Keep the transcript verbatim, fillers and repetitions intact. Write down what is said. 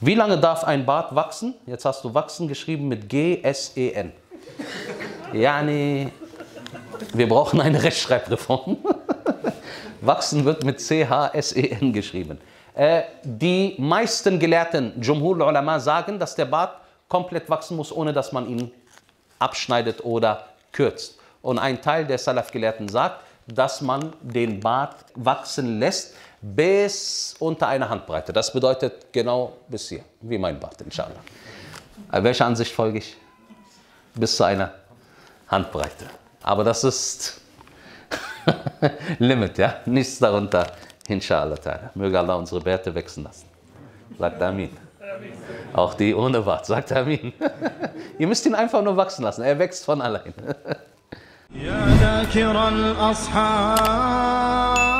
Wie lange darf ein Bart wachsen? Jetzt hast du wachsen geschrieben mit G S E N. Yani, wir brauchen eine Rechtschreibreform. Wachsen wird mit C H S E N geschrieben. Äh, die meisten Gelehrten, Jumhur Ulama, sagen, dass der Bart komplett wachsen muss, ohne dass man ihn abschneidet oder kürzt. Und ein Teil der Salaf-Gelehrten sagt, dass man den Bart wachsen lässt bis unter eine Handbreite. Das bedeutet genau bis hier, wie mein Bart, inshallah. Welcher Ansicht folge ich? Bis zu einer Handbreite. Aber das ist Limit, ja? Nichts darunter, inshallah. Möge Allah unsere Bärte wachsen lassen. Sagt Amin. Auch die ohne Bart, sagt Amin. Ihr müsst ihn einfach nur wachsen lassen, er wächst von allein. يا ذاكر الأصحاب